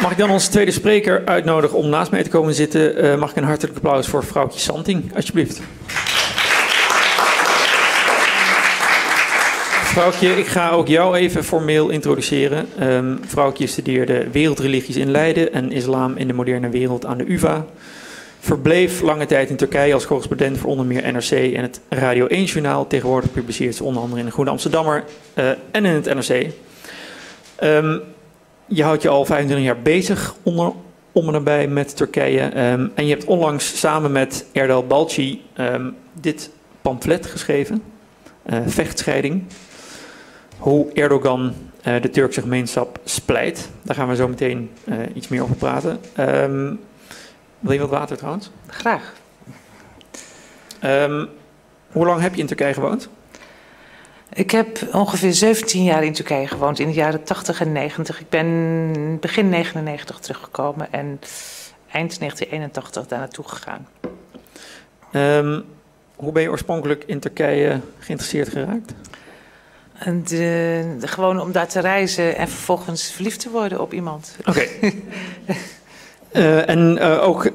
Mag ik dan onze tweede spreker uitnodigen om naast mij te komen zitten? Mag ik een hartelijk applaus voor vrouwtje Santing, alsjeblieft. Vrouwtje, ik ga ook jou even formeel introduceren. Vrouwtje studeerde wereldreligies in Leiden en islam in de moderne wereld aan de UvA. Verbleef lange tijd in Turkije als correspondent voor onder meer NRC en het Radio 1-journaal. Tegenwoordig publiceert ze onder andere in de Groene Amsterdammer en in het NRC. Je houdt je al 25 jaar bezig om en nabij met Turkije. En je hebt onlangs samen met Erdal Balci dit pamflet geschreven. Vechtscheiding. Hoe Erdogan de Turkse gemeenschap splijt. Daar gaan we zo meteen iets meer over praten. Wil je wat water trouwens? Graag. Hoe lang heb je in Turkije gewoond? Ik heb ongeveer 17 jaar in Turkije gewoond, in de jaren 80 en 90. Ik ben begin 99 teruggekomen en eind 1981 daar naartoe gegaan. Hoe ben je oorspronkelijk in Turkije geïnteresseerd geraakt? En gewoon om daar te reizen en vervolgens verliefd te worden op iemand. Oké. En ook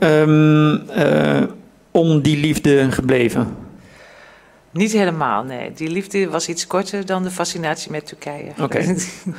om die liefde gebleven? Niet helemaal, nee. Die liefde was iets korter dan de fascinatie met Turkije. Oké.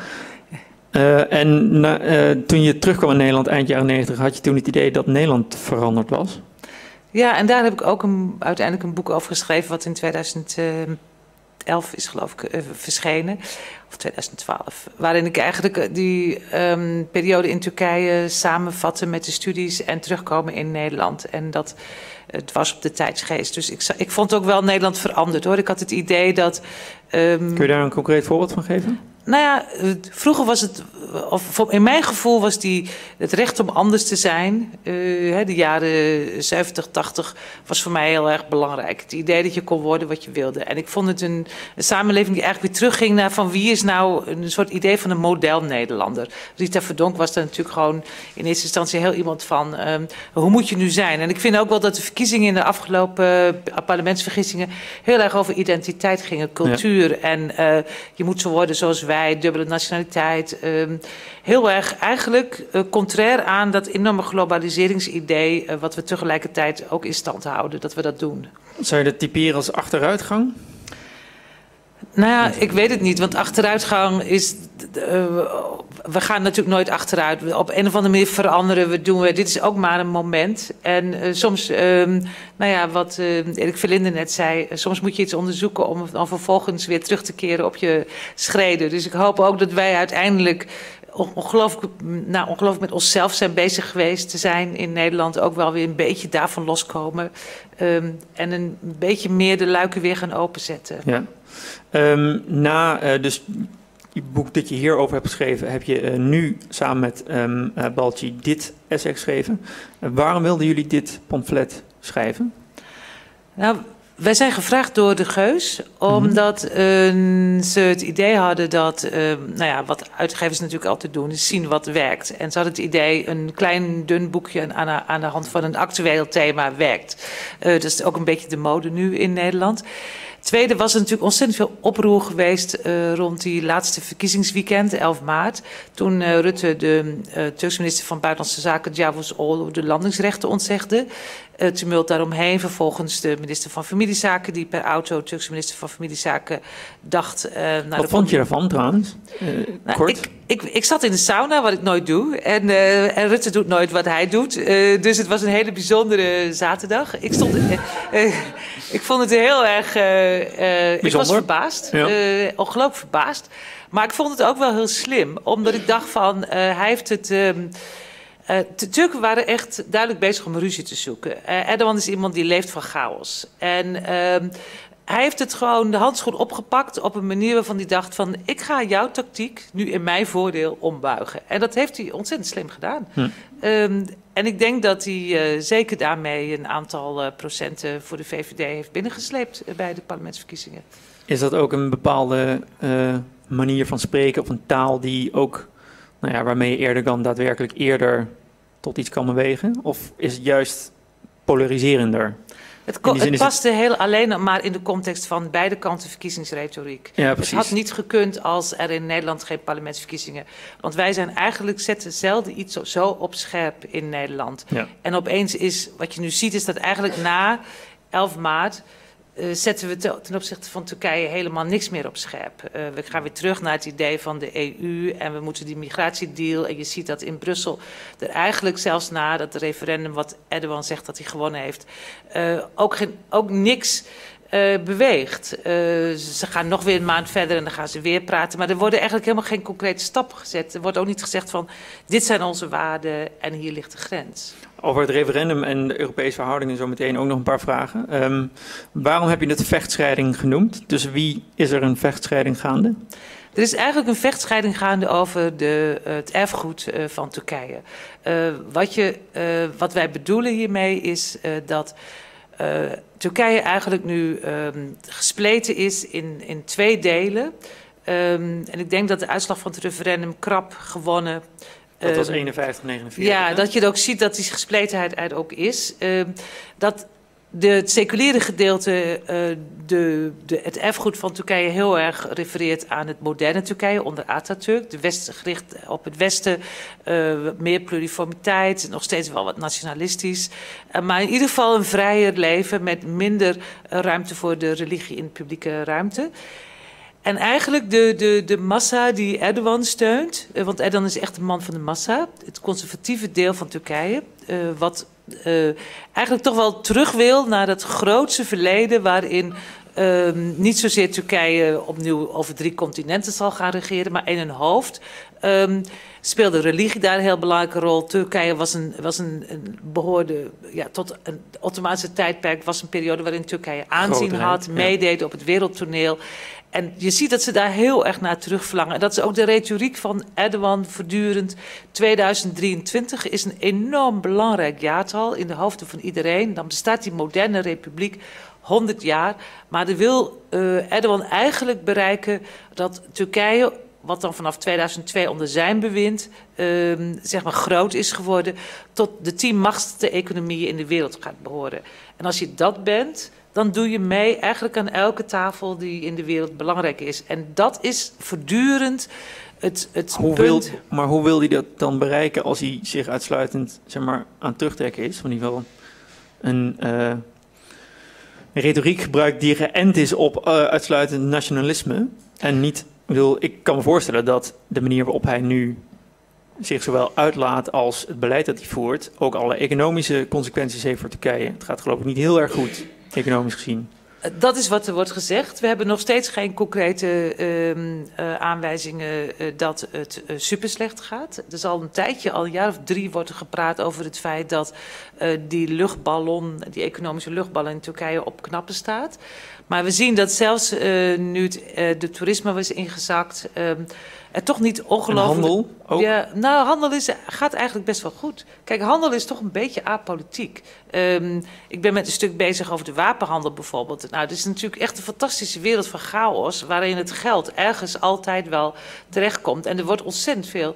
Toen je terugkwam in Nederland eind jaren 90, had je toen het idee dat Nederland veranderd was? Ja, en daar heb ik ook uiteindelijk een boek over geschreven, wat in 2011 is geloof ik verschenen, of 2012. Waarin ik eigenlijk die periode in Turkije samenvatte met de studies en terugkomen in Nederland. En dat het was op de tijdsgeest. Dus ik vond ook wel Nederland veranderd hoor. Ik had het idee dat... Kun je daar een concreet voorbeeld van geven? Nou ja, vroeger was het, of in mijn gevoel was het recht om anders te zijn. De jaren 70, 80 was voor mij heel erg belangrijk. Het idee dat je kon worden wat je wilde. En ik vond het een samenleving die eigenlijk weer terugging naar van wie is nou een soort idee van een model Nederlander. Rita Verdonk was daar natuurlijk gewoon in eerste instantie heel iemand van hoe moet je nu zijn? En ik vind ook wel dat de verkiezingen in de afgelopen parlementsverkiezingen heel erg over identiteit gingen, cultuur. Ja. En je moet zo worden zoals wij, dubbele nationaliteit. Heel erg eigenlijk contrair aan dat enorme globaliseringsidee wat we tegelijkertijd ook in stand houden, dat we dat doen. Zou je dat typeren als achteruitgang? Nou ja, ik weet het niet, want achteruitgang is... we gaan natuurlijk nooit achteruit. Op een of andere manier veranderen we, doen we. Dit is ook maar een moment. En soms, wat Erik Verlinde net zei, soms moet je iets onderzoeken om dan vervolgens weer terug te keren op je schreden. Dus ik hoop ook dat wij uiteindelijk ongelooflijk met onszelf zijn bezig geweest te zijn in Nederland. Ook wel weer een beetje daarvan loskomen. En een beetje meer de luiken weer gaan openzetten. Ja. Dus het boek dat je hierover hebt geschreven, heb je nu samen met Balci dit essay geschreven. Waarom wilden jullie dit pamflet schrijven? Nou, wij zijn gevraagd door de Geus, omdat ze het idee hadden dat, wat uitgevers natuurlijk altijd doen, is zien wat werkt. En ze hadden het idee, een klein dun boekje aan de hand van een actueel thema werkt. Dat is ook een beetje de mode nu in Nederland. Tweede was er natuurlijk ontzettend veel oproer geweest rond die laatste verkiezingsweekend, 11 maart. Toen Rutte, de Turkse minister van Buitenlandse Zaken, Cavusoglu, de landingsrechten ontzegde. Tumult daaromheen. Vervolgens de minister van Familiezaken, die per auto, Turkse minister van Familiezaken, dacht... Wat vond je daarvan trouwens? Kort? Ik zat in de sauna, wat ik nooit doe. En Rutte doet nooit wat hij doet. Dus het was een hele bijzondere zaterdag. Ik vond het heel erg... ik was verbaasd. Ja. Ongelooflijk verbaasd. Maar ik vond het ook wel heel slim. Omdat ik dacht van, hij heeft het... de Turken waren echt duidelijk bezig om ruzie te zoeken. Erdogan is iemand die leeft van chaos. En hij heeft het gewoon de handschoen opgepakt op een manier waarvan hij dacht van... ik ga jouw tactiek nu in mijn voordeel ombuigen. En dat heeft hij ontzettend slim gedaan. En ik denk dat hij zeker daarmee een aantal procenten voor de VVD heeft binnengesleept bij de parlementsverkiezingen. Is dat ook een bepaalde manier van spreken of een taal die ook... waarmee Erdogan daadwerkelijk eerder tot iets kan bewegen? Of is het juist polariserender? Het paste heel alleen maar in de context van beide kanten verkiezingsretoriek. Ja, het had niet gekund als er in Nederland geen parlementsverkiezingen. Want wij zijn eigenlijk zetten zelden iets zo op scherp in Nederland. Ja. En opeens is, wat je nu ziet, is dat eigenlijk na 11 maart... zetten we ten opzichte van Turkije helemaal niks meer op scherp. We gaan weer terug naar het idee van de EU en we moeten die migratiedeal. En je ziet dat in Brussel er eigenlijk zelfs na dat referendum wat Erdogan zegt dat hij gewonnen heeft, ook niks beweegt. Ze gaan nog weer een maand verder en dan gaan ze weer praten. Maar er worden eigenlijk helemaal geen concrete stappen gezet. Er wordt ook niet gezegd van dit zijn onze waarden en hier ligt de grens. Over het referendum en de Europese verhoudingen zo meteen ook nog een paar vragen. Waarom heb je het vechtscheiding genoemd? Tussen wie is er een vechtscheiding gaande? Er is eigenlijk een vechtscheiding gaande over het erfgoed van Turkije. Wat wij bedoelen hiermee is dat Turkije eigenlijk nu gespleten is in 2 delen. En ik denk dat de uitslag van het referendum krap gewonnen. Dat was 51-49. Ja, hè? dat je ook ziet dat die gespletenheid er ook is. Dat het seculiere gedeelte, het erfgoed van Turkije heel erg refereert aan het moderne Turkije onder Atatürk. De Westen gericht op het Westen, meer pluriformiteit, nog steeds wel wat nationalistisch. Maar in ieder geval een vrijer leven met minder ruimte voor de religie in de publieke ruimte. En eigenlijk de massa die Erdogan steunt, want Erdogan is echt een man van de massa, het conservatieve deel van Turkije, wat eigenlijk toch wel terug wil naar dat grootse verleden waarin niet zozeer Turkije opnieuw over 3 continenten zal gaan regeren, maar in een hoofd. Speelde religie daar een heel belangrijke rol. Turkije behoorde tot een Ottomaanse tijdperk, was een periode waarin Turkije aanzien had, meedeed op het wereldtoneel. En je ziet dat ze daar heel erg naar terugverlangen. En dat is ook de retoriek van Erdogan voortdurend. 2023 is een enorm belangrijk jaartal in de hoofden van iedereen. Dan bestaat die moderne republiek 100 jaar. Maar dan wil Erdogan eigenlijk bereiken dat Turkije, wat dan vanaf 2002 onder zijn bewind zeg maar groot is geworden, tot de 10 machtigste economieën in de wereld gaat behoren. En als je dat bent, dan doe je mee eigenlijk aan elke tafel die in de wereld belangrijk is. En dat is voortdurend het punt. Maar hoe wil hij dat dan bereiken als hij zich uitsluitend zeg maar, aan het terugtrekken is? Want hij wel een retoriek gebruikt die geënt is op uitsluitend nationalisme. En niet, ik kan me voorstellen dat de manier waarop hij nu zich zowel uitlaat als het beleid dat hij voert ook alle economische consequenties heeft voor Turkije. Het gaat geloof ik niet heel erg goed, economisch gezien. Dat is wat er wordt gezegd. We hebben nog steeds geen concrete aanwijzingen dat het super slecht gaat. Er is al een tijdje, al een jaar of 3, wordt er gepraat over het feit dat die economische luchtballon in Turkije op knappen staat. Maar we zien dat zelfs nu de toerisme was ingezakt, er toch niet ongelooflijk. En handel ook? Ja, nou, handel gaat eigenlijk best wel goed. Kijk, handel is toch een beetje apolitiek. Ik ben met een stuk bezig over de wapenhandel bijvoorbeeld. Nou, het is natuurlijk echt een fantastische wereld van chaos, waarin het geld ergens altijd wel terechtkomt. En er wordt ontzettend veel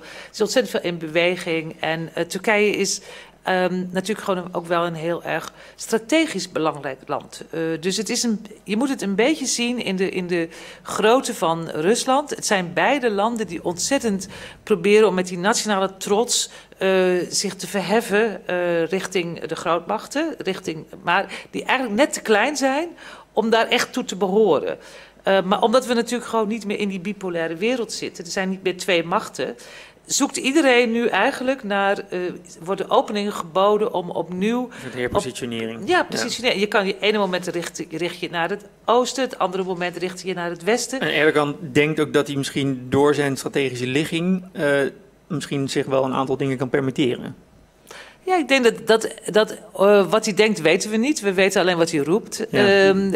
in beweging. En Turkije is natuurlijk gewoon ook wel een heel erg strategisch belangrijk land. Dus je moet het een beetje zien in de grootte van Rusland. Het zijn beide landen die ontzettend proberen om met die nationale trots zich te verheffen richting de grootmachten. Maar die eigenlijk net te klein zijn om daar echt toe te behoren. Maar omdat we natuurlijk gewoon niet meer in die bipolaire wereld zitten. Er zijn niet meer 2 machten. Zoekt iedereen nu eigenlijk naar, worden openingen geboden om opnieuw. Een herpositionering. Ja, positioneren. Je kan je ene moment richt je naar het oosten, het andere moment richt je naar het westen. En Erdogan denkt ook dat hij misschien door zijn strategische ligging misschien zich wel een aantal dingen kan permitteren. Ja, ik denk dat wat hij denkt weten we niet. We weten alleen wat hij roept. Ja.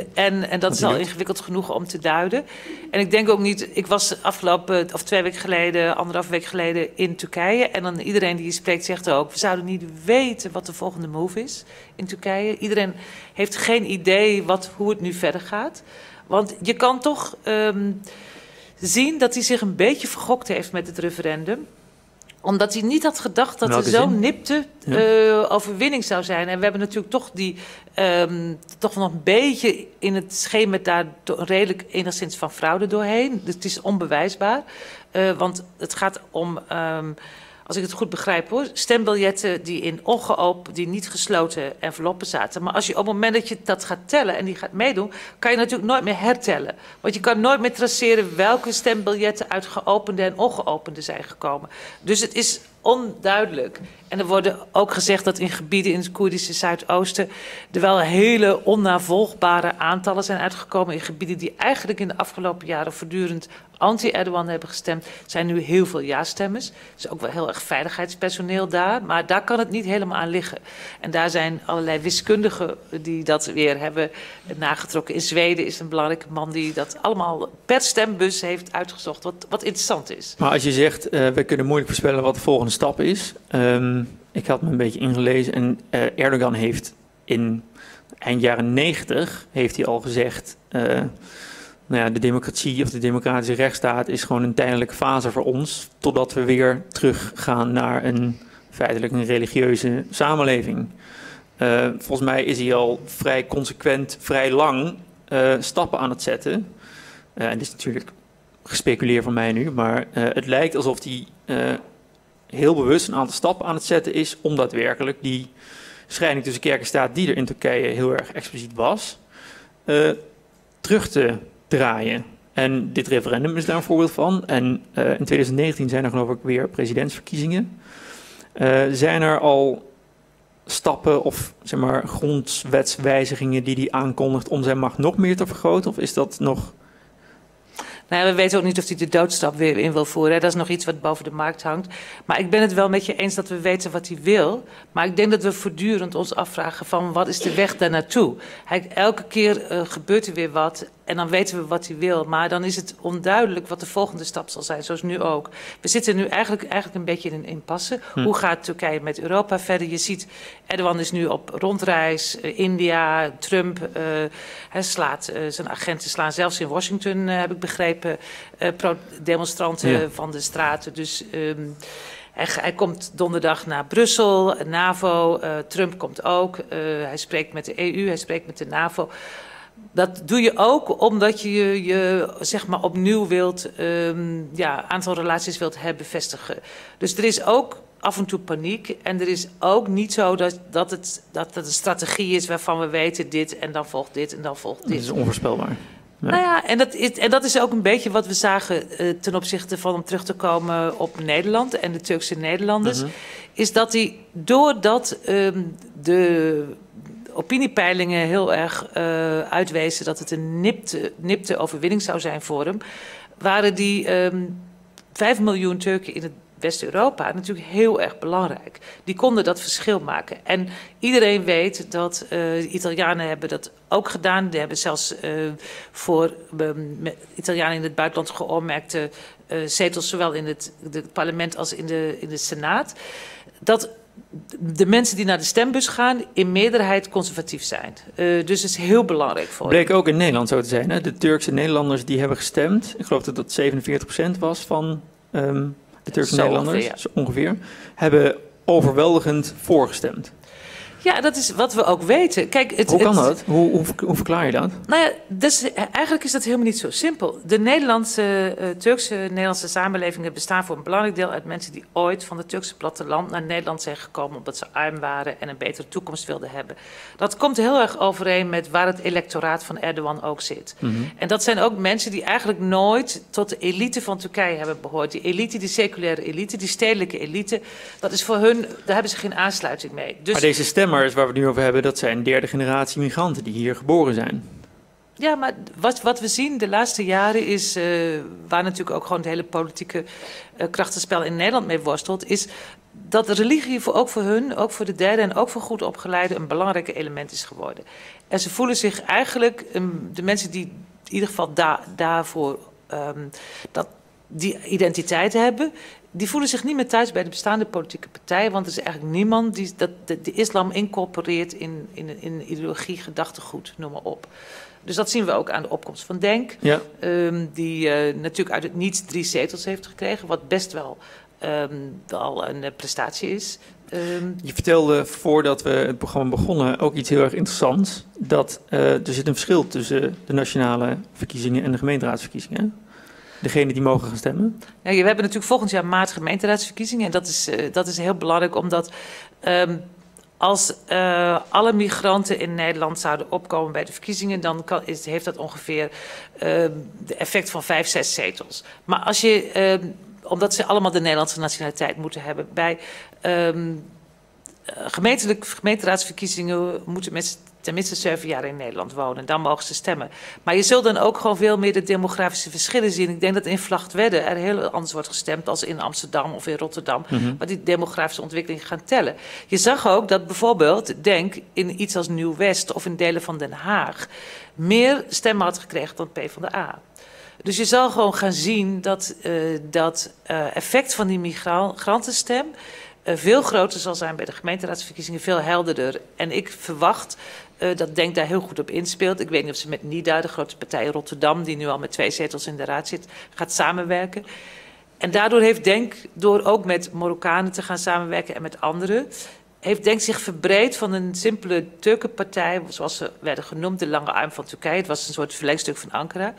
En dat is al ingewikkeld genoeg om te duiden. En ik denk ook niet. Ik was afgelopen 2 weken geleden, 1,5 week geleden in Turkije. En dan iedereen die je spreekt zegt ook, we zouden niet weten wat de volgende move is in Turkije. Iedereen heeft geen idee hoe het nu verder gaat. Want je kan toch zien dat hij zich een beetje vergokt heeft met het referendum. Omdat hij niet had gedacht dat er zo'n nipte overwinning zou zijn. En we hebben natuurlijk toch toch nog een beetje in het schema daar redelijk enigszins van fraude doorheen. Dus het is onbewijsbaar. Want het gaat om, als ik het goed begrijp hoor, stembiljetten die niet gesloten enveloppen zaten. Maar als je op het moment dat je dat gaat tellen en die gaat meedoen, kan je natuurlijk nooit meer hertellen. Want je kan nooit meer traceren welke stembiljetten uit geopende en ongeopende zijn gekomen. Dus het is onduidelijk. En er wordt ook gezegd dat in gebieden in het Koerdische Zuidoosten er wel hele onnavolgbare aantallen zijn uitgekomen. In gebieden die eigenlijk in de afgelopen jaren voortdurend anti-Erdogan hebben gestemd, zijn nu heel veel ja-stemmers. Er is ook wel heel erg veiligheidspersoneel daar, maar daar kan het niet helemaal aan liggen. En daar zijn allerlei wiskundigen die dat weer hebben nagetrokken. In Zweden is een belangrijke man die dat allemaal per stembus heeft uitgezocht, wat interessant is. Maar als je zegt, we kunnen moeilijk voorspellen wat de volgende stap is. Ik had me een beetje ingelezen en Erdogan heeft in eind jaren 90 heeft hij al gezegd, de democratie of de democratische rechtsstaat is gewoon een tijdelijke fase voor ons, totdat we weer teruggaan naar feitelijk een religieuze samenleving. Volgens mij is hij al vrij consequent, vrij lang stappen aan het zetten. Dit is natuurlijk gespeculeerd van mij nu, maar het lijkt alsof hij heel bewust een aantal stappen aan het zetten is om daadwerkelijk die scheiding tussen kerk en staat, die er in Turkije heel erg expliciet was, terug te draaien. En dit referendum is daar een voorbeeld van. En in 2019 zijn er geloof ik weer presidentsverkiezingen. Zijn er al stappen of zeg maar grondwetswijzigingen die hij aankondigt om zijn macht nog meer te vergroten? Of is dat nog... Nou, we weten ook niet of hij de doodstraf weer in wil voeren. Hè. Dat is nog iets wat boven de markt hangt. Maar ik ben het wel met je eens dat we weten wat hij wil. Maar ik denk dat we voortdurend ons afvragen van wat is de weg daar naartoe. Elke keer gebeurt er weer wat en dan weten we wat hij wil. Maar dan is het onduidelijk wat de volgende stap zal zijn, zoals nu ook. We zitten nu eigenlijk een beetje in een impasse. Hoe gaat Turkije met Europa verder? Je ziet, Erdogan is nu op rondreis. India, Trump, zijn agenten slaan zelfs in Washington, heb ik begrepen, demonstranten van de straten. Dus hij komt donderdag naar Brussel, NAVO, Trump komt ook. Hij spreekt met de EU, hij spreekt met de NAVO. Dat doe je ook omdat je zeg maar opnieuw wilt, aantal relaties wilt herbevestigen. Dus er is ook af en toe paniek. En er is ook niet zo dat het een strategie is waarvan we weten dit en dan volgt dit en dan volgt dit. Dat is onvoorspelbaar. Ja. Nou ja, en dat is ook een beetje wat we zagen ten opzichte van om terug te komen op Nederland en de Turkse Nederlanders. Is dat doordat de opiniepeilingen heel erg uitwezen dat het een nipte overwinning zou zijn voor hem, waren die 5 miljoen Turken in het West-Europa natuurlijk heel erg belangrijk. Die konden dat verschil maken. En iedereen weet dat Italianen hebben dat ook gedaan. Die hebben zelfs voor Italianen in het buitenland geoormerkte zetels, zowel in het parlement als in de Senaat. Dat de mensen die naar de stembus gaan in meerderheid conservatief zijn. Dus het is heel belangrijk voor hen. Bleek ook in Nederland zo te zijn. Hè? De Turkse Nederlanders die hebben gestemd. Ik geloof dat dat 47% was van de Turkse Nederlanders. Ongeveer, ja. Ongeveer. Hebben overweldigend voorgestemd. Ja, dat is wat we ook weten. Kijk, hoe kan dat? Hoe verklaar je dat? Nou ja, eigenlijk is dat helemaal niet zo simpel. De Turkse-Nederlandse samenlevingen bestaan voor een belangrijk deel uit mensen die ooit van het Turkse platteland naar Nederland zijn gekomen omdat ze arm waren en een betere toekomst wilden hebben. Dat komt heel erg overeen met waar het electoraat van Erdogan ook zit. En dat zijn ook mensen die eigenlijk nooit tot de elite van Turkije hebben behoord. Die elite, die seculaire elite, die stedelijke elite, dat is voor hun, daar hebben ze geen aansluiting mee. Dus, maar deze stemmers waar we het nu over hebben, dat zijn derde generatie migranten die hier geboren zijn. Ja, maar wat we zien de laatste jaren is, waar natuurlijk ook gewoon het hele politieke krachtenspel in Nederland mee worstelt, is dat de religie ook voor hun, ook voor de derde en ook voor goed opgeleiden een belangrijk element is geworden. En ze voelen zich eigenlijk, de mensen die in ieder geval daarvoor die identiteit hebben, die voelen zich niet meer thuis bij de bestaande politieke partijen, want er is eigenlijk niemand die de islam incorporeert in ideologie, gedachtegoed, noem maar op. Dus dat zien we ook aan de opkomst van Denk, die natuurlijk uit het niets 3 zetels heeft gekregen, wat best wel wel een prestatie is. Je vertelde voordat we het programma begonnen ook iets heel erg interessants. Dat er zit een verschil tussen de nationale verkiezingen en de gemeenteraadsverkiezingen. Degene die mogen gaan stemmen. Ja, we hebben natuurlijk volgend jaar maart gemeenteraadsverkiezingen. En dat is heel belangrijk, omdat als alle migranten in Nederland zouden opkomen bij de verkiezingen, dan heeft dat ongeveer de effect van 5, 6 zetels. Maar als je, omdat ze allemaal de Nederlandse nationaliteit moeten hebben, bij gemeenteraadsverkiezingen moeten mensen tenminste 7 jaar in Nederland wonen. Dan mogen ze stemmen. Maar je zult dan ook gewoon veel meer de demografische verschillen zien. Ik denk dat in Vlagtwedde er heel anders wordt gestemd als in Amsterdam of in Rotterdam. Maar die demografische ontwikkeling gaan tellen. Je zag ook dat bijvoorbeeld, denk in iets als Nieuw-West of in delen van Den Haag, meer stemmen had gekregen dan PvdA. Dus je zal gewoon gaan zien dat dat effect van die migrantenstem veel groter zal zijn bij de gemeenteraadsverkiezingen, veel helderder. En ik verwacht dat Denk daar heel goed op inspeelt. Ik weet niet of ze met NIDA, de grote partij in Rotterdam, die nu al met 2 zetels in de raad zit, gaat samenwerken. En daardoor heeft Denk, door ook met Marokkanen te gaan samenwerken en met anderen, heeft Denk zich verbreed van een simpele Turkenpartij, zoals ze werden genoemd, de lange arm van Turkije. Het was een soort verlengstuk van Ankara.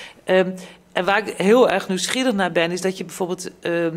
En waar ik heel erg nieuwsgierig naar ben, is dat je bijvoorbeeld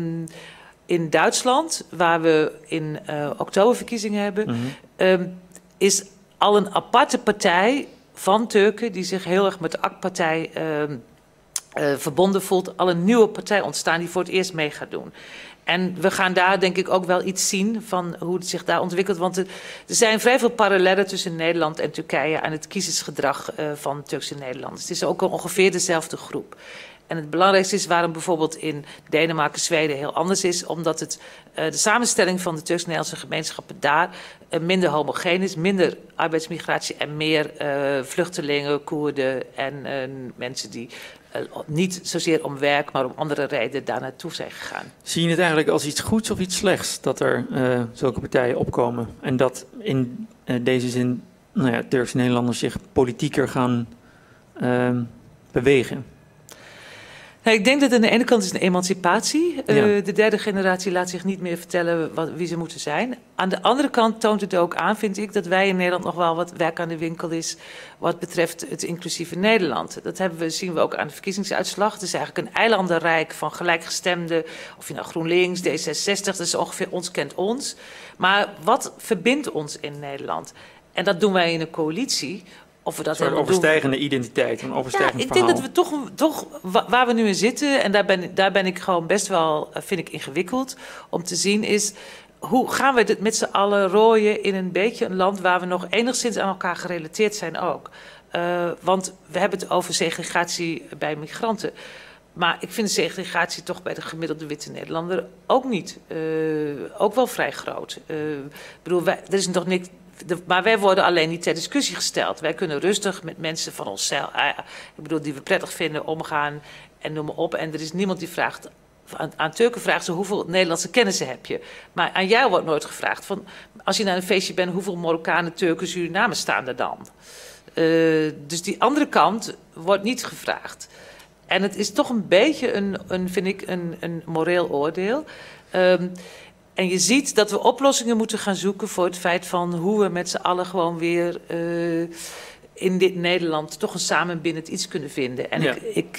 in Duitsland, waar we in oktober verkiezingen hebben, is al een aparte partij van Turken die zich heel erg met de AK-partij verbonden voelt, al een nieuwe partij ontstaan die voor het eerst mee gaat doen. En we gaan daar denk ik ook wel iets zien van hoe het zich daar ontwikkelt. Want er zijn vrij veel parallellen tussen Nederland en Turkije aan het kiezersgedrag van Turkse Nederlanders. Het is ook ongeveer dezelfde groep. En het belangrijkste is waarom bijvoorbeeld in Denemarken, Zweden heel anders is, omdat de samenstelling van de Turks-Nederlandse gemeenschappen daar minder homogeen is, minder arbeidsmigratie en meer vluchtelingen, Koerden en mensen die niet zozeer om werk, maar om andere redenen daar naartoe zijn gegaan. Zie je het eigenlijk als iets goeds of iets slechts dat er zulke partijen opkomen? En dat in deze zin Turkse Nederlanders zich politieker gaan bewegen? Nou, ik denk dat aan de ene kant is een emancipatie. Ja. De derde generatie laat zich niet meer vertellen wie ze moeten zijn. Aan de andere kant toont het ook aan, vind ik, dat wij in Nederland nog wel wat werk aan de winkel is wat betreft het inclusieve Nederland. Dat zien we ook aan de verkiezingsuitslag. Het is eigenlijk een eilandenrijk van gelijkgestemden, of je nou GroenLinks, D66, dat is ongeveer ons kent ons. Maar wat verbindt ons in Nederland? En dat doen wij in een coalitie. Of we dat een overstijgende identiteit, een overstijgend verhaal. Ik denk dat we toch waar we nu in zitten, en daar ben ik gewoon best wel, vind ik ingewikkeld om te zien, is hoe gaan we dit met z'n allen rooien in een beetje een land waar we nog enigszins aan elkaar gerelateerd zijn ook. Want we hebben het over segregatie bij migranten. Maar ik vind de segregatie toch bij de gemiddelde witte Nederlander ook niet. Ook wel vrij groot. Ik bedoel, er is nog niks. Maar wij worden alleen niet ter discussie gesteld. Wij kunnen rustig met mensen van onszelf, die we prettig vinden, omgaan en noem maar op. En er is niemand die vraagt, aan Turken vraagt ze hoeveel Nederlandse kennissen heb je. Maar aan jou wordt nooit gevraagd, van, als je naar een feestje bent, hoeveel Marokkanen, Turken, Surinamers staan er dan? Dus die andere kant wordt niet gevraagd. En het is toch een beetje vind ik, een moreel oordeel. En je ziet dat we oplossingen moeten gaan zoeken voor het feit van hoe we met z'n allen gewoon weer in dit Nederland toch een samenbindend iets kunnen vinden. En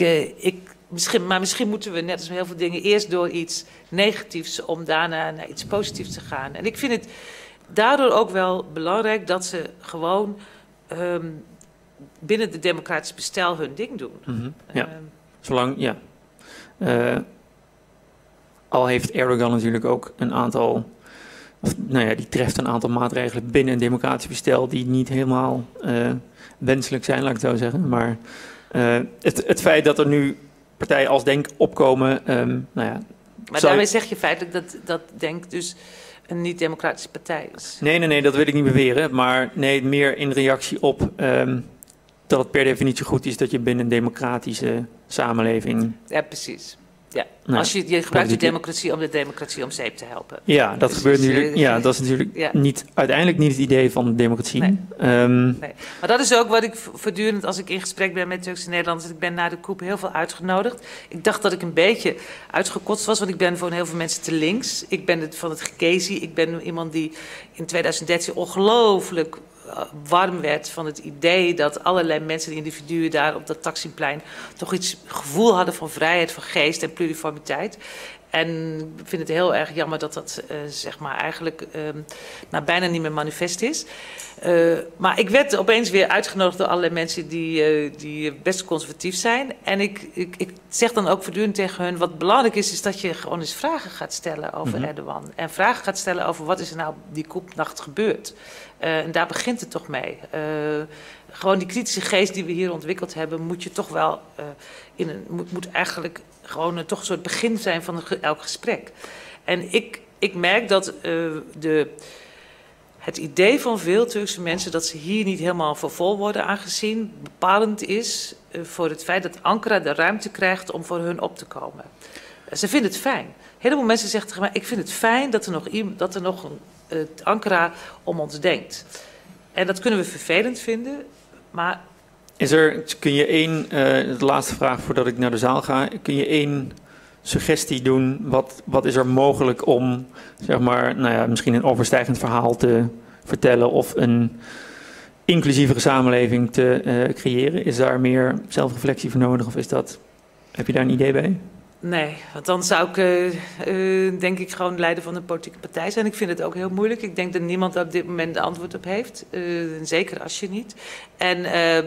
ja. Misschien moeten we net als met heel veel dingen eerst door iets negatiefs om daarna naar iets positiefs te gaan. En ik vind het daardoor ook wel belangrijk dat ze gewoon binnen de democratische bestel hun ding doen. Mm-hmm. Ja, zolang, ja. Al heeft Erdogan natuurlijk ook een aantal, die treft een aantal maatregelen binnen een democratisch bestel die niet helemaal wenselijk zijn, laat ik het zo zeggen. Maar het feit dat er nu partijen als Denk opkomen, Maar daarmee zeg je feitelijk dat Denk dus een niet-democratische partij is. Nee, dat wil ik niet beweren. Maar nee, meer in reactie op dat het per definitie goed is dat je binnen een democratische samenleving ja, precies. Ja, Nou, als je gebruikt de democratie om de democratie om zeep te helpen. Ja, dat gebeurt natuurlijk. Ja, dat is natuurlijk uiteindelijk niet het idee van de democratie. Nee. Nee. Maar dat is ook wat ik voortdurend, als ik in gesprek ben met Turkse Nederlanders, ik ben na de coup heel veel uitgenodigd. Ik dacht dat ik een beetje uitgekotst was, want ik ben voor heel veel mensen te links. Ik ben van het Gekezi. Ik ben iemand die in 2013 ongelooflijk warm werd van het idee dat allerlei mensen, individuen daar op dat Taksimplein toch iets gevoel hadden van vrijheid, van geest en pluriformiteit. En ik vind het heel erg jammer dat dat zeg maar eigenlijk bijna niet meer manifest is. Maar ik werd opeens weer uitgenodigd door allerlei mensen die best conservatief zijn. En ik zeg dan ook voortdurend tegen hun, wat belangrijk is dat je gewoon eens vragen gaat stellen over Erdogan. En vragen gaat stellen over wat is er nou die koepnacht gebeurd. En daar begint het toch mee. Gewoon die kritische geest die we hier ontwikkeld hebben, moet je toch wel moet eigenlijk gewoon toch een soort begin zijn van elk gesprek. En ik merk dat het idee van veel Turkse mensen dat ze hier niet helemaal voor vol worden aangezien, bepalend is voor het feit dat Ankara de ruimte krijgt om voor hun op te komen. Ze vinden het fijn. Een heleboel mensen zeggen tegen mij, ik vind het fijn dat er nog Ankara om ons denkt. En dat kunnen we vervelend vinden, maar Kun je de laatste vraag voordat ik naar de zaal ga, kun je één suggestie doen? Wat is er mogelijk om, zeg maar, misschien een overstijgend verhaal te vertellen of een inclusievere samenleving te creëren? Is daar meer zelfreflectie voor nodig of heb je daar een idee bij? Nee, want dan zou ik denk ik gewoon leider van een politieke partij zijn. Ik vind het ook heel moeilijk. Ik denk dat niemand op dit moment de antwoord op heeft. Zeker als je niet. En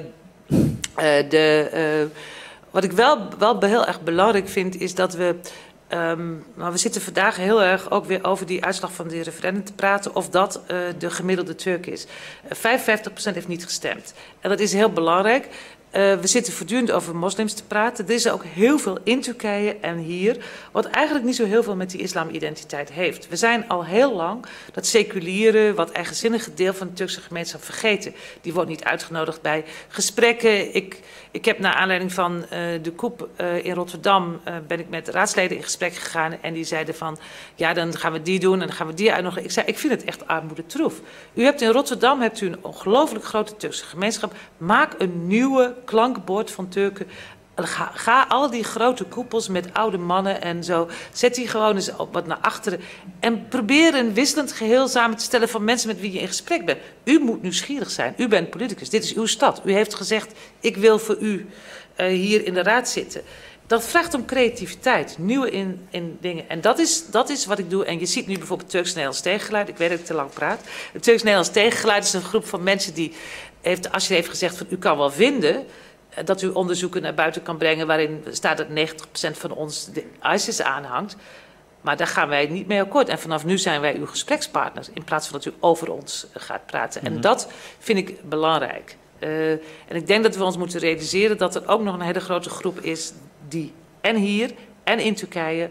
wat ik wel heel erg belangrijk vind, is dat we zitten vandaag heel erg ook weer over die uitslag van die referendum te praten, of dat de gemiddelde Turk is. 55% heeft niet gestemd. En dat is heel belangrijk. We zitten voortdurend over moslims te praten. Er is ook heel veel in Turkije en hier, wat eigenlijk niet zo heel veel met die islamidentiteit heeft. We zijn al heel lang dat seculiere, wat eigenzinnige deel van de Turkse gemeenschap vergeten. Die wordt niet uitgenodigd bij gesprekken. Ik heb naar aanleiding van de coup in Rotterdam ben ik met raadsleden in gesprek gegaan en die zeiden van, ja, dan gaan we die doen en dan gaan we die uitnodigen. Ik zei, ik vind het echt armoedetroef. U hebt in Rotterdam een ongelooflijk grote Turkse gemeenschap. Maak een nieuwe klankbord van Turken. Ga al die grote koepels met oude mannen en zo, zet die gewoon eens wat naar achteren. En probeer een wisselend geheel samen te stellen van mensen met wie je in gesprek bent. U moet nieuwsgierig zijn. U bent politicus. Dit is uw stad. U heeft gezegd, ik wil voor u hier in de raad zitten. Dat vraagt om creativiteit, nieuwe in dingen. En dat is wat ik doe. En je ziet nu bijvoorbeeld Turks-Nederlands Tegengeluid. Ik weet dat ik te lang praat. Het Turks-Nederlands Tegengeluid is een groep van mensen die als je heeft gezegd van u kan wel vinden dat u onderzoeken naar buiten kan brengen waarin staat dat 90% van ons de ISIS aanhangt. Maar daar gaan wij niet mee akkoord. En vanaf nu zijn wij uw gesprekspartners in plaats van dat u over ons gaat praten. En dat vind ik belangrijk. En ik denk dat we ons moeten realiseren dat er ook nog een hele grote groep is die en hier en in Turkije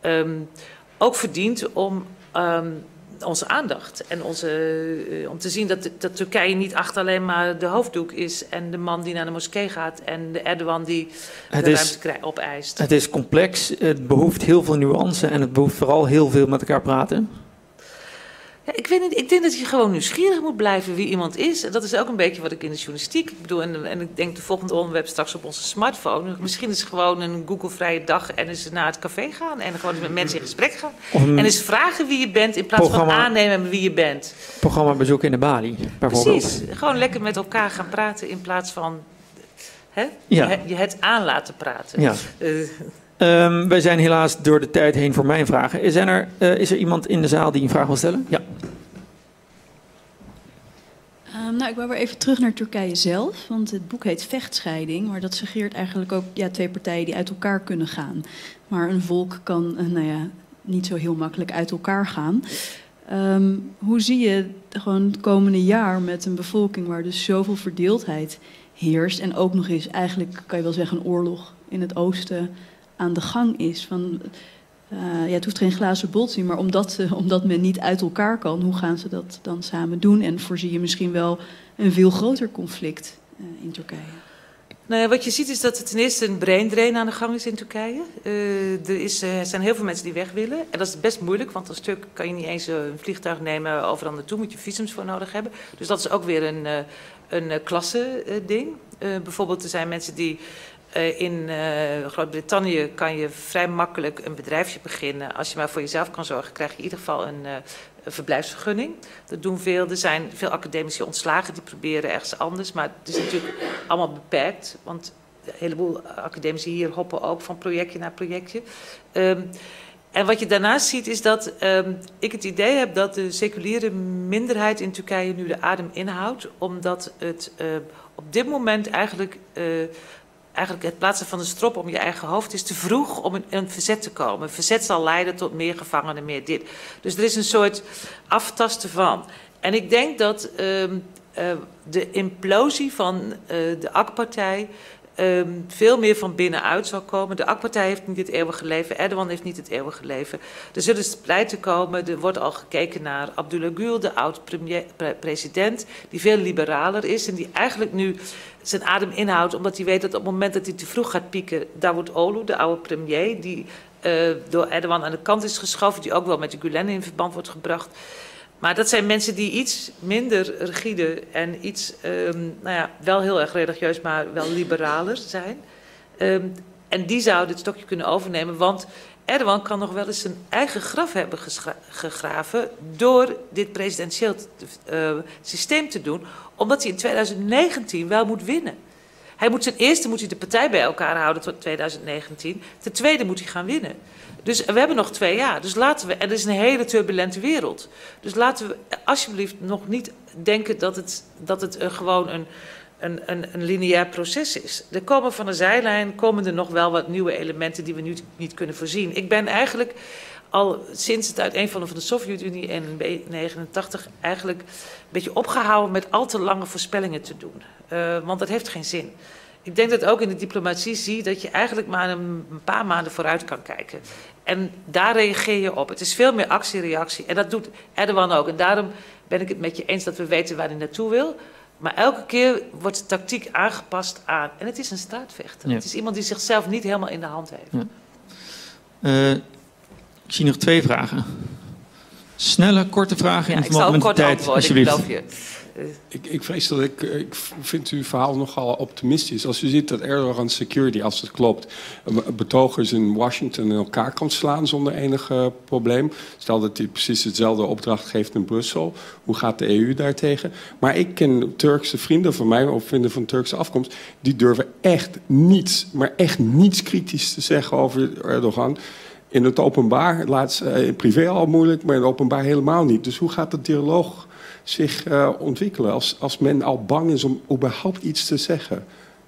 ook verdient om onze aandacht. En om te zien dat Turkije niet achter alleen maar de hoofddoek is en de man die naar de moskee gaat en de Erdogan die de ruimte opeist. Het is complex, het behoeft heel veel nuance en het behoeft vooral heel veel met elkaar praten. Ja, ik weet niet, ik denk dat je gewoon nieuwsgierig moet blijven wie iemand is. En dat is ook een beetje wat ik in de journalistiek bedoel. En ik denk de volgende onderwerp straks op onze smartphone. Misschien is het gewoon een Google-vrije dag en eens naar het café gaan. En gewoon met mensen in gesprek gaan. En eens vragen wie je bent in plaats van aannemen wie je bent. Programma Bezoek in de Bali, bijvoorbeeld. Precies, gewoon lekker met elkaar gaan praten in plaats van je het aan laten praten. Ja. Wij zijn helaas door de tijd heen voor mijn vragen. Is er iemand in de zaal die een vraag wil stellen? Ja. Ik wou weer even terug naar Turkije zelf. Want het boek heet Vechtscheiding. Maar dat suggereert eigenlijk ook twee partijen die uit elkaar kunnen gaan. Maar een volk kan niet zo heel makkelijk uit elkaar gaan. Hoe zie je gewoon het komende jaar met een bevolking waar dus zoveel verdeeldheid heerst. En ook nog eens eigenlijk, kan je wel zeggen, een oorlog in het oosten aan de gang is. Het hoeft geen glazen bol te zien, maar omdat men niet uit elkaar kan, hoe gaan ze dat dan samen doen? En voorzie je misschien wel een veel groter conflict in Turkije? Nou ja, wat je ziet is dat er ten eerste een brain drain aan de gang is in Turkije. Er zijn heel veel mensen die weg willen. En dat is best moeilijk, want als Turk kan je niet eens een vliegtuig nemen overal naartoe. Moet je visums voor nodig hebben. Dus dat is ook weer een klasse ding. Bijvoorbeeld er zijn mensen die... in Groot-Brittannië kan je vrij makkelijk een bedrijfje beginnen. Als je maar voor jezelf kan zorgen, krijg je in ieder geval een verblijfsvergunning. Dat doen veel. Er zijn veel academici ontslagen, die proberen ergens anders. Maar het is natuurlijk allemaal beperkt. Want een heleboel academici hier hoppen ook van projectje naar projectje. En wat je daarnaast ziet is dat ik het idee heb dat de seculiere minderheid in Turkije nu de adem inhoudt. Omdat het op dit moment eigenlijk het plaatsen van een strop om je eigen hoofd is te vroeg om in een verzet te komen. Verzet zal leiden tot meer gevangenen, meer dit. Dus er is een soort aftasten van. En ik denk dat de implosie van de AK-partij veel meer van binnenuit zal komen. De AK-partij heeft niet het eeuwige leven, Erdogan heeft niet het eeuwige leven. Er zullen splijten komen, er wordt al gekeken naar Abdullah Gül, de oud-president, die veel liberaler is en die eigenlijk nu zijn adem inhoudt, omdat hij weet dat op het moment dat hij te vroeg gaat pieken, Davutoglu, de oude premier, die door Erdogan aan de kant is geschoven, die ook wel met de Gülen in verband wordt gebracht. Maar dat zijn mensen die iets minder rigide en iets, wel heel erg religieus, maar wel liberaler zijn. En die zouden het stokje kunnen overnemen, want Erdogan kan nog wel eens zijn eigen graf hebben gegraven door dit presidentieel systeem te doen, omdat hij in 2019 wel moet winnen. Ten eerste moet hij de partij bij elkaar houden tot 2019. Ten tweede moet hij gaan winnen. Dus we hebben nog 2 jaar. Dus laten we, en het is een hele turbulente wereld. Dus laten we alsjeblieft nog niet denken dat het gewoon een lineair proces is. Er komen van de zijlijn er nog wel wat nieuwe elementen die we nu niet kunnen voorzien. Ik ben eigenlijk al sinds het uiteenvallen van de Sovjet-Unie in 1989 eigenlijk een beetje opgehouden met al te lange voorspellingen te doen. Want dat heeft geen zin. Ik denk dat ook in de diplomatie zie dat je eigenlijk maar een paar maanden vooruit kan kijken. En daar reageer je op. Het is veel meer actie-reactie. En dat doet Erdogan ook. En daarom ben ik het met je eens dat we weten waar hij naartoe wil. Maar elke keer wordt de tactiek aangepast aan. En het is een straatvechter. Ja. Het is iemand die zichzelf niet helemaal in de hand heeft. Ja. Ik zie nog 2 vragen. Snelle, korte vragen in verband met de tijd, antwoorden, ik geloof je. Ik vrees dat ik vind uw verhaal nogal optimistisch. Als u ziet dat Erdogan security, als het klopt, betogers in Washington in elkaar kan slaan zonder enig probleem. Stel dat hij precies hetzelfde opdracht geeft in Brussel. Hoe gaat de EU daartegen? Maar ik ken Turkse vrienden van mij, of vrienden van Turkse afkomst, die durven echt niets, maar echt niets kritisch te zeggen over Erdogan. In het openbaar, in privé al moeilijk, maar in het openbaar helemaal niet. Dus hoe gaat de dialoog zich ontwikkelen als men al bang is om überhaupt iets te zeggen?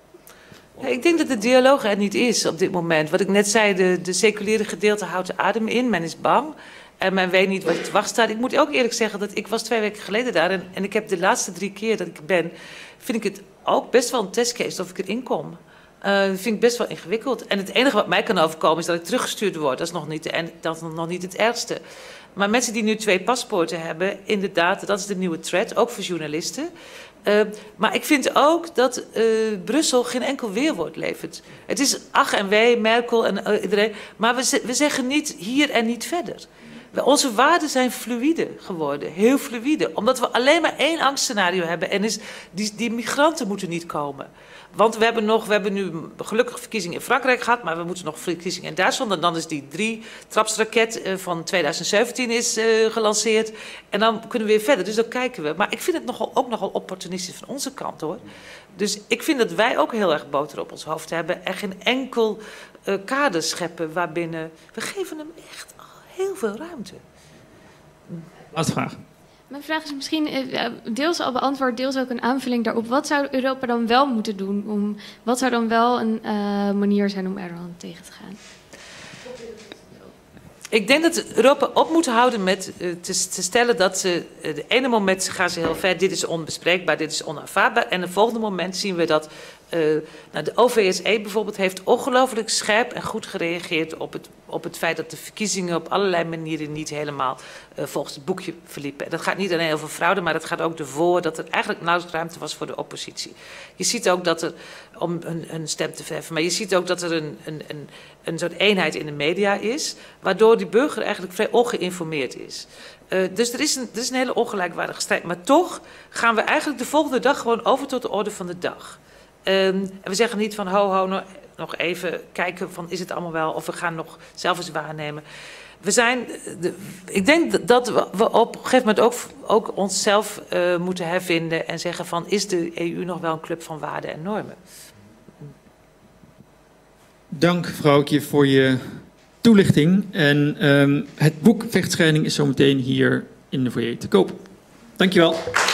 Ja, ik denk dat de dialoog er niet is op dit moment. Wat ik net zei, de seculiere gedeelte houdt de adem in. Men is bang en men weet niet wat te wachten staat. Ik moet ook eerlijk zeggen dat ik was 2 weken geleden daar en ik heb de laatste 3 keer dat ik ben, vind ik het ook best wel een testcase of ik erin kom. Dat vind ik best wel ingewikkeld. En het enige wat mij kan overkomen is dat ik teruggestuurd word. Dat is nog niet het ergste. Maar mensen die nu 2 paspoorten hebben, inderdaad, dat is de nieuwe threat, ook voor journalisten. Maar ik vind ook dat Brussel geen enkel weerwoord levert. Het is ach en wee, Merkel en iedereen. Maar we zeggen niet hier en niet verder. Onze waarden zijn fluïde geworden, heel fluïde. Omdat we alleen maar 1 angstscenario hebben en die migranten moeten niet komen. Want we hebben nu gelukkig verkiezingen in Frankrijk gehad, maar we moeten nog verkiezingen in Duitsland. En dan is die 3-trapsraket van 2017 is gelanceerd. En dan kunnen we weer verder, dus dan kijken we. Maar ik vind het ook nogal opportunistisch van onze kant, hoor. Dus ik vind dat wij ook heel erg boter op ons hoofd hebben en geen enkel kader scheppen waarbinnen. We geven hem echt heel veel ruimte. Laatste vraag. Mijn vraag is misschien deels al beantwoord, deels ook een aanvulling daarop. Wat zou Europa dan wel moeten doen? Wat zou dan wel een manier zijn om Erdogan tegen te gaan? Ik denk dat Europa op moet houden met te stellen dat ze de ene moment gaan ze heel ver, dit is onbespreekbaar, dit is onaanvaardbaar. En het volgende moment zien we dat De OVSE bijvoorbeeld heeft ongelooflijk scherp en goed gereageerd op het feit dat de verkiezingen op allerlei manieren niet helemaal volgens het boekje verliepen. Dat gaat niet alleen over fraude, maar het gaat ook ervoor dat er eigenlijk nauwelijks ruimte was voor de oppositie. Je ziet ook dat er, om een stem te verheffen, maar je ziet ook dat er een soort eenheid in de media is, waardoor die burger eigenlijk vrij ongeïnformeerd is. Dus er is een hele ongelijkwaardige strijd. Maar toch gaan we eigenlijk de volgende dag gewoon over tot de orde van de dag. En we zeggen niet van nog even kijken van is het allemaal wel, of we gaan nog zelf eens waarnemen. Ik denk dat we op een gegeven moment ook onszelf moeten hervinden en zeggen van is de EU nog wel een club van waarden en normen? Dank vrouwtje voor je toelichting. En het boek Vechtscheiding is zometeen hier in de foyer te koop. Dankjewel.